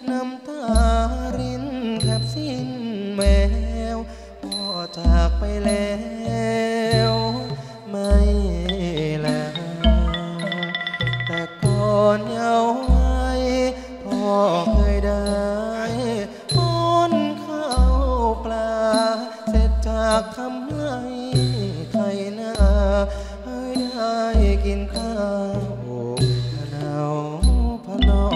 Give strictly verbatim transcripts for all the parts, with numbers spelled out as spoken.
น้ำตารินแทบสิ้นแมวพ่อจากไปแล้วไม่ลาแต่ก่อนเยาว์วัยพ่อเคยได้ป้อนข้าวปลาเสร็จจากทำไร่ไถนาให้ได้กินข้าวพะเนาพะนอ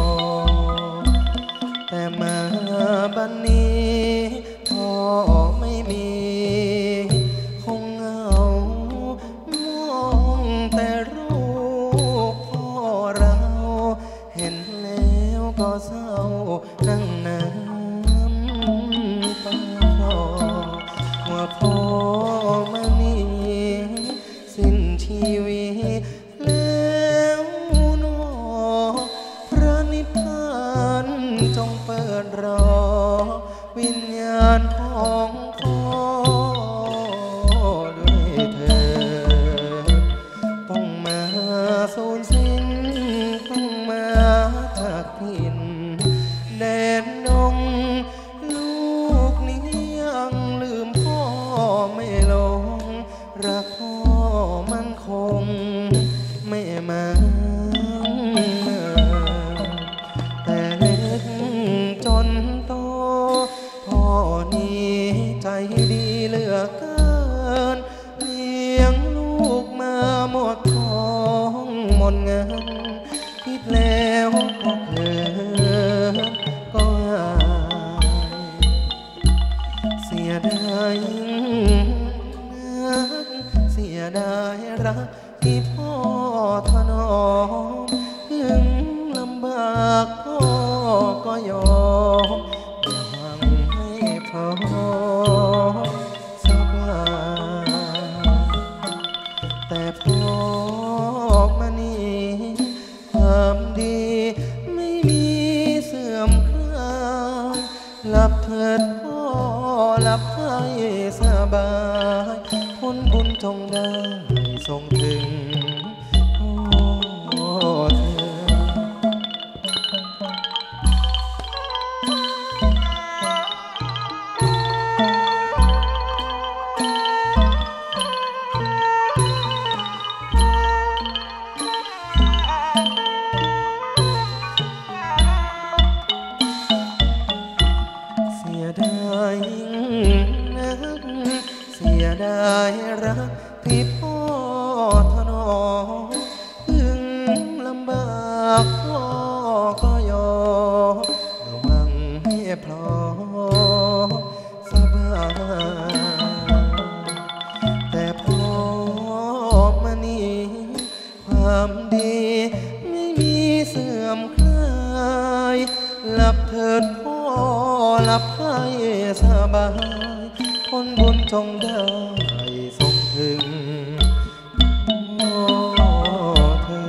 แต่มาบัดนี้พ่อไม่มีคงเหงามองแต่รูปพ่อเราเห็นแล้วก็เศร้านั่งน้ำตาคลอว่าพ่อมานี่สิ้นชีวิตแล้วหนอพระนิพพานจงเปิดรอวิญญาณของพ่อด้วยเถิดต้องมาสูญสิ้นต้องมาจากถิ่นแดนดงลูกนี้ยังลืมพ่อไม่ลงรักพ่อมันคงไม่มาแต่เล็กจนโตพ่อนี้ใจดีเหลือเกินเลี้ยงลูกมาหมดของหมดเงินคิดแล้วก็เกินก็อายเสียดายนักเสียดายรักที่พ่อถนอมถึงลำบากพ่อก็ยอมหวังให้พ่อสบายแต่พ่อมานี่ความดีไม่มีเสื่อมคลายหลับเถิดพ่อหลับให้สบายผลบุญจงได้ส่งถึงพ่อเธอเสียดายนักเสียดายรักที่พ่อถนอมถึงลำบากพ่อก็ยอมระวังให้พลอสบายแต่พ่อมานี่ความดีไม่มีเสื่อมคลายหลับเถิดพ่อหลับให้สบายผลบุญจงได้ส่งถึงพ่อเธอ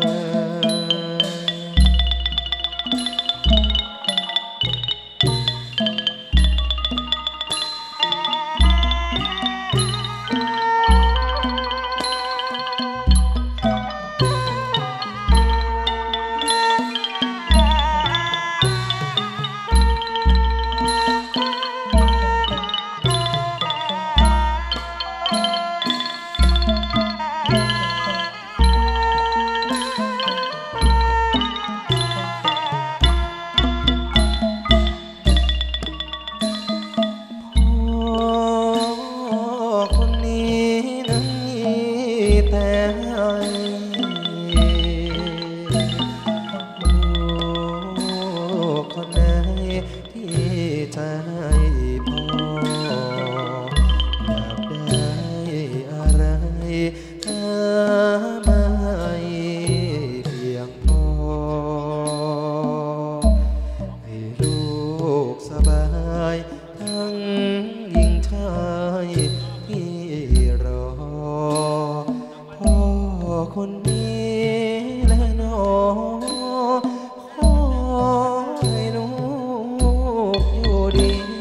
คนนี้แน่นอนขอให้ลูกอยู่ดี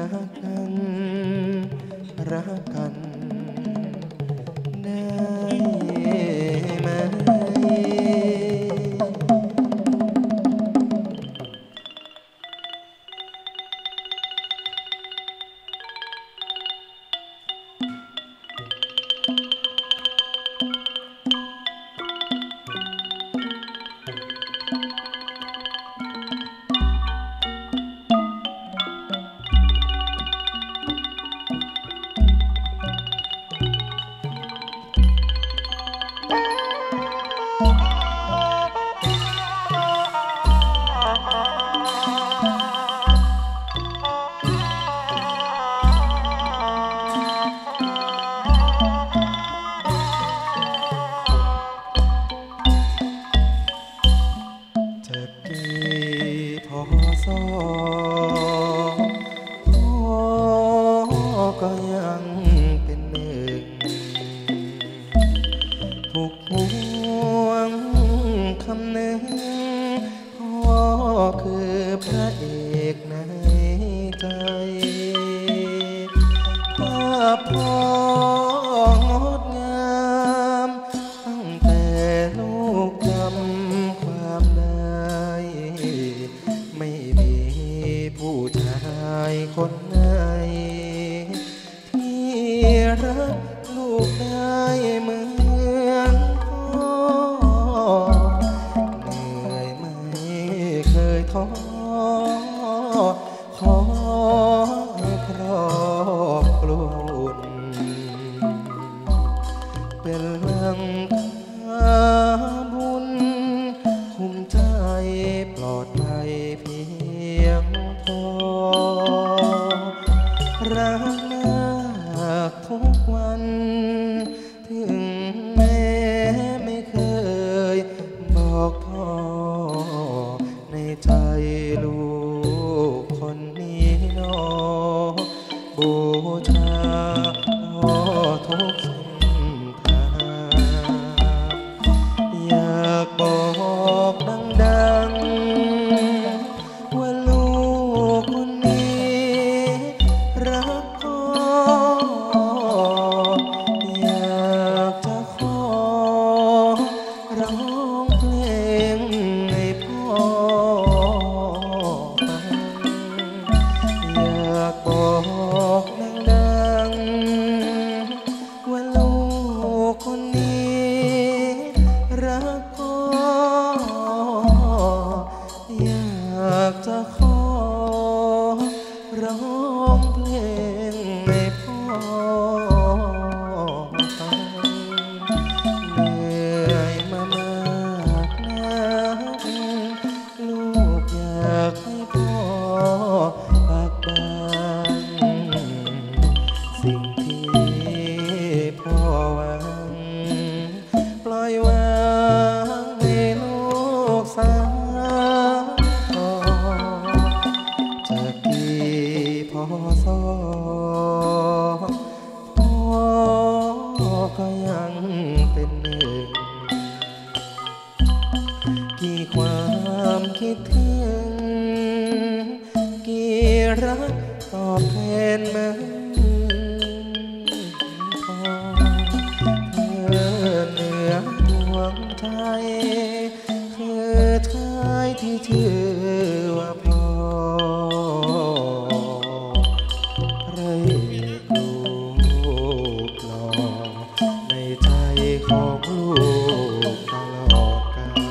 รักกันรักกันได้ไหมก็ยังเป็นหนึ่งทุกห่วงคำหนึ่งพ่อคือพระเอกในใจภาพพ่องดงามตั้งแต่ลูกจำความได้ไม่มีผู้ชายคนไหนรักลูกได้เหมือนพ่อเหนื่อยไม่เคยท้อขอให้ครอบครัวอุ่นเป็นหลังคาบุญคุ้มใจปลอดภัยเพียงพอรักทุกวันถึงแม้ไม่เคยบอกพ่อในใจลูกคนนี้นอบูชาพ่อทุกสิ่งทางอยากบอกดังๆว่าลูกคนนี้รักร้องเพลงให้พ่อฟังอยากบอกดังๆว่าลูกคนนี้รักพ่ออยากจะขอร้องเพลงให้พ่อฟังเหนื่อยมามากนักลูกอยากให้พ่อพักบ้างสิ่งที่พ่อหวังปล่อยวางให้ลูกสาวจากกี่พอสอพ่อก็ยังเป็นหนึ่งกี่ความคิดถึงกี่รักตอบแทนเหมือนพ่อเธอเหนือดวงใจคือชายที่ชื่อว่าพ่อพระเอกรูปหล่อในใจของลูกตลอดกาล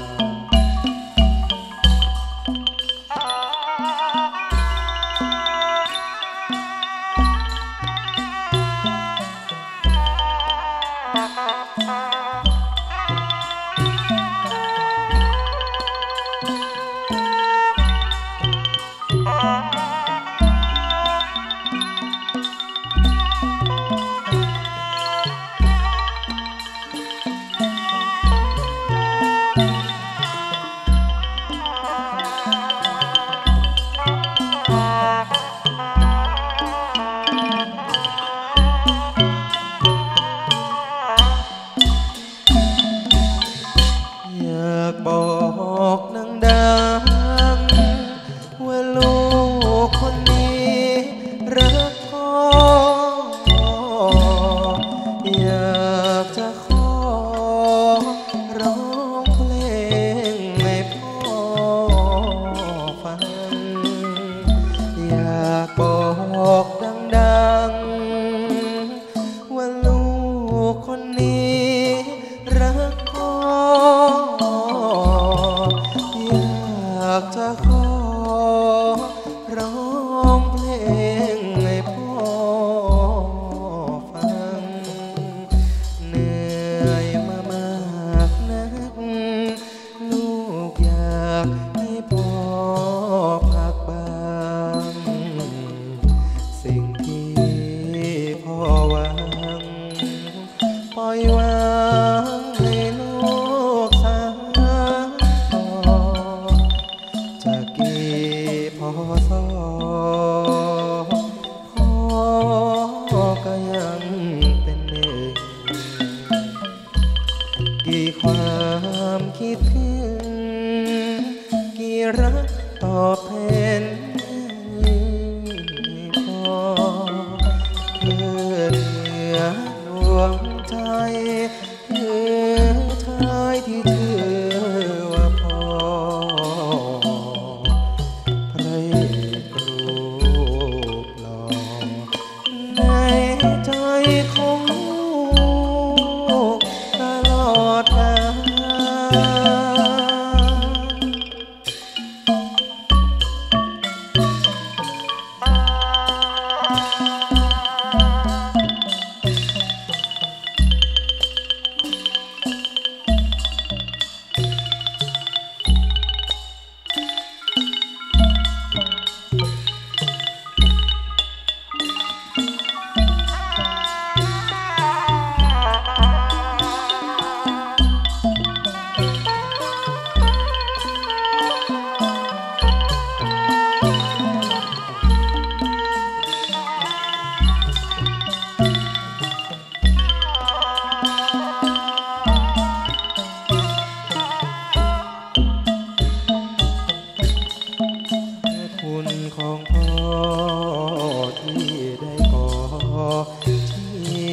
พ่อที่ได้ก่อชี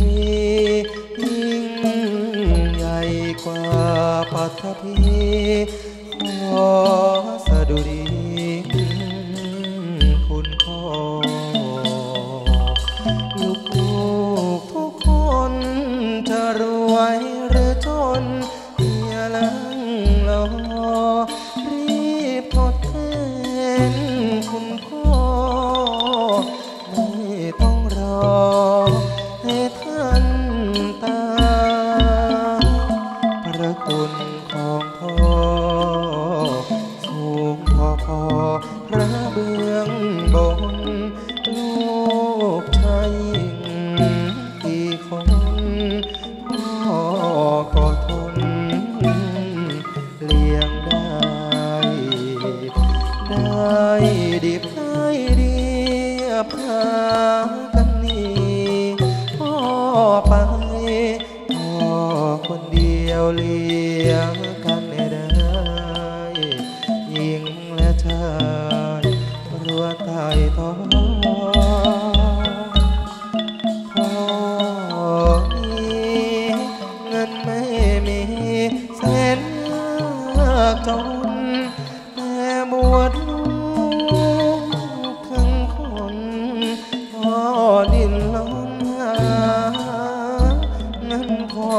ยิ่งใหญ่กว่าปัทภีขอสดุดีคุณพ่อลูกทุกคนจะรวยหรือจนอย่าลังรอรีบทดแทนคุณพ่อไม่ต้องรอให้ท่านตายพระคุณของพ่อสูงพอพอพระเบื้องบนลูกชายหญิงกี่คนพ่อก็ทนเลี้ยงได้ได้ดีได้ดีพากันหนีพ่อไปพ่อคนเดียวเลี้ยงกันไม่ได้หญิงและชายรัวตายท้องพ่อนี้เงินไม่มีแสนยากจนแต่บวชลูกทั้งคนพ่อดิ้นรนหาเงินพอ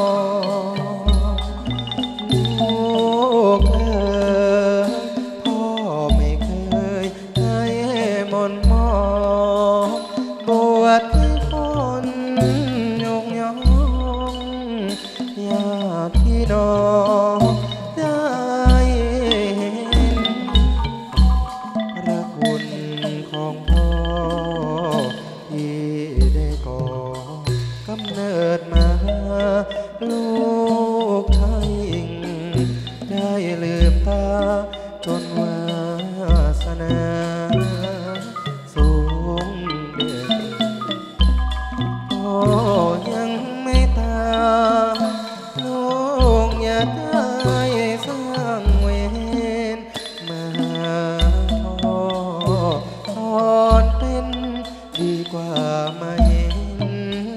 ลูกเอ๋ยพ่อไม่เคยให้มนต์มองบวชให้คนยกย่องญาติพี่น้องได้เห็นพระคุณของพ่อที่ได้ก่อกำเนิดมาลูกชายหญิงได้ลืมตาจนวาสนาสูงเด่นพ่อยังไม่ตายลูกอย่าได้สร้างเวรมาหาพ่อตอนเป็นดีกว่ามาเห็น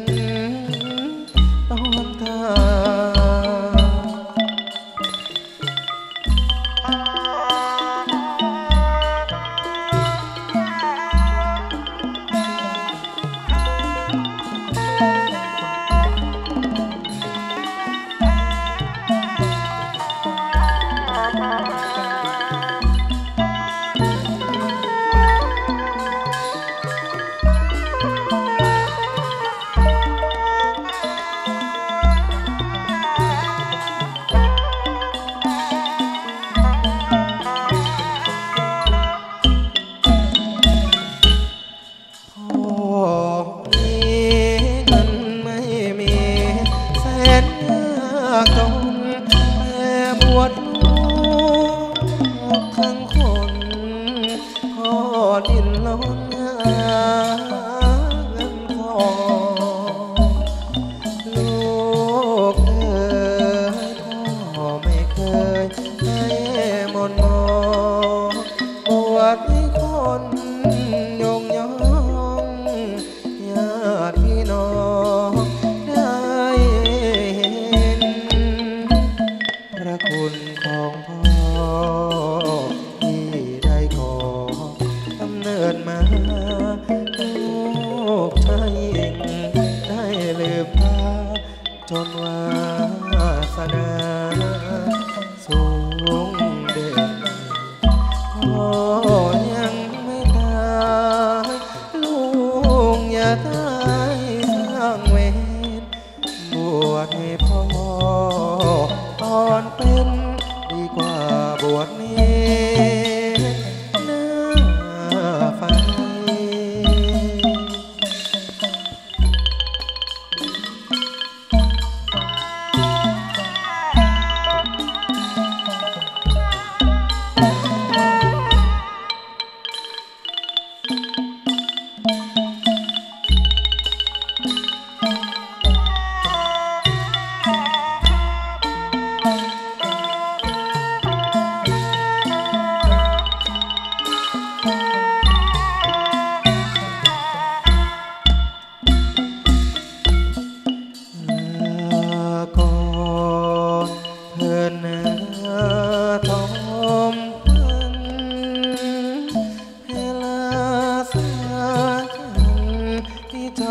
ตอนตายจนแต่บวชลูกทั้งคนพ่อดิ้นรนหาเงินทองลูกเอ๋ยพ่อไม่เคยให้มนต์มองบวชให้คนยกย่องญาติพี่น้องได้พระคุณของพ่อที่ได้ก่อกำเนิดมาลู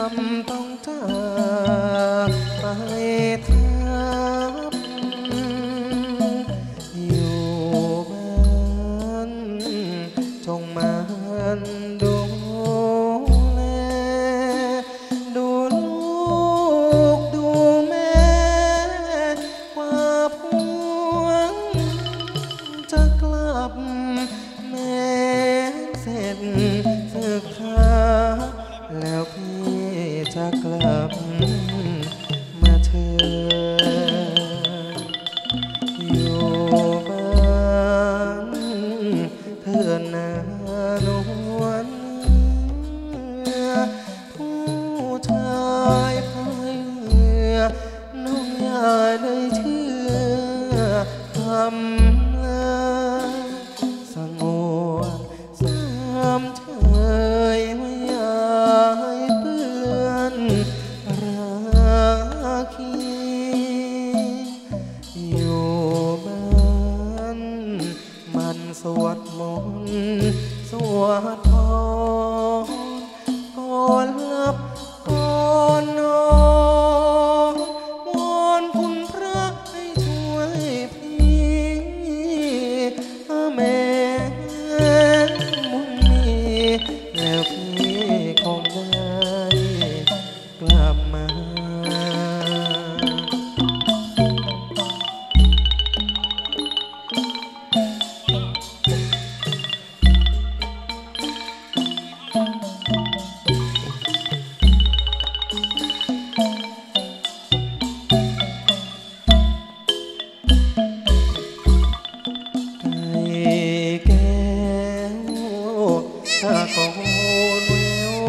ำต้องจากไปทับอยู่บ้านจงมันดูแลดูลูกดูแม่กว่าพวงจะกลับแม่เสร็จศึกษาแล้วพี่จะกลับมาเธออยู่บ้านเธอหน้านวลเนื้อผู้ชายพายเรือน้องอย่าได้เชื่อคำลาสงวนสามเฉยไม่อยากให้เปื้อนราคีอยู่บ้านมันสวดมนต์สวดพรก่อนหลับก่อนนอนวอนคุณพระให้ช่วยพี่แม่บุญมีแล้วพี่คงได้กลับมาแก้วตะโกนแวว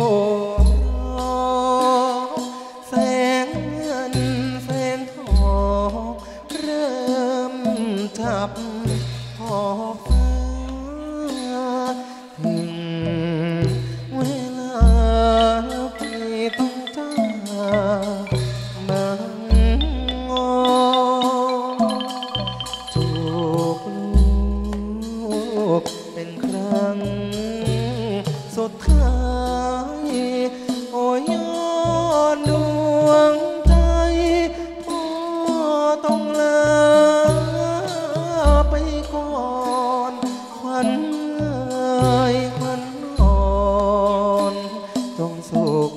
แสงเงินแสงทองเริ่มจับขอบฟ้าถึงเวลาพี่ต้องจากบางงอจูบลูกเป็นครั้งสุดท้ายโอ้ยยอดดวงใจพ่อต้องลาไปก่อนขวัญเอ่ยขวัญอ่อนจงสุข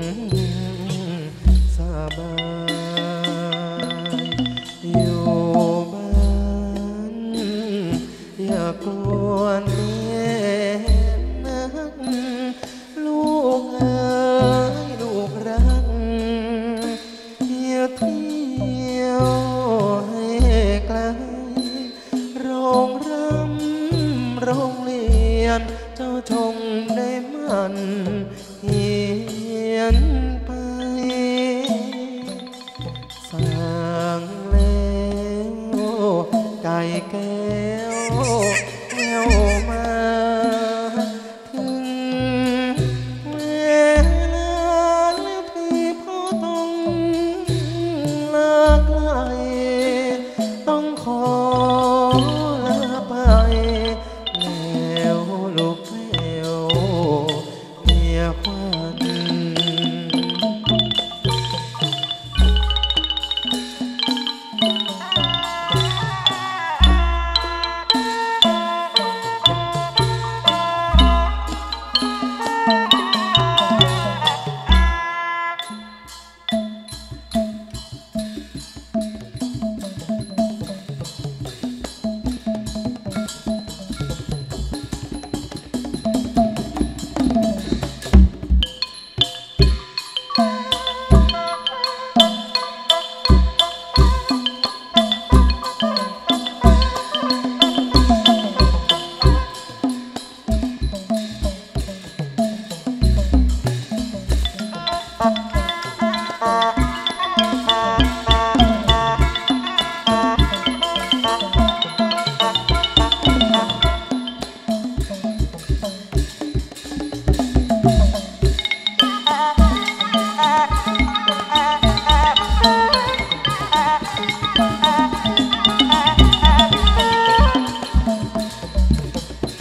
สบายอยู่บ้านอย่ากวนแม่นักลูกเอ๋ยลูกรักอย่าเที่ยวให้ไกลโรงรำโรงเรียนเจ้าชงได้มันเขียนไปสั่งแล้วไก่แก้วแววมาถึงเวลาแล้วพี่พ่อต้องลาไกลต้องขอลาไปแล้วลูกแก้วเมียควัน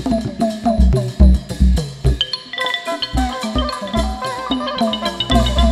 Thank you.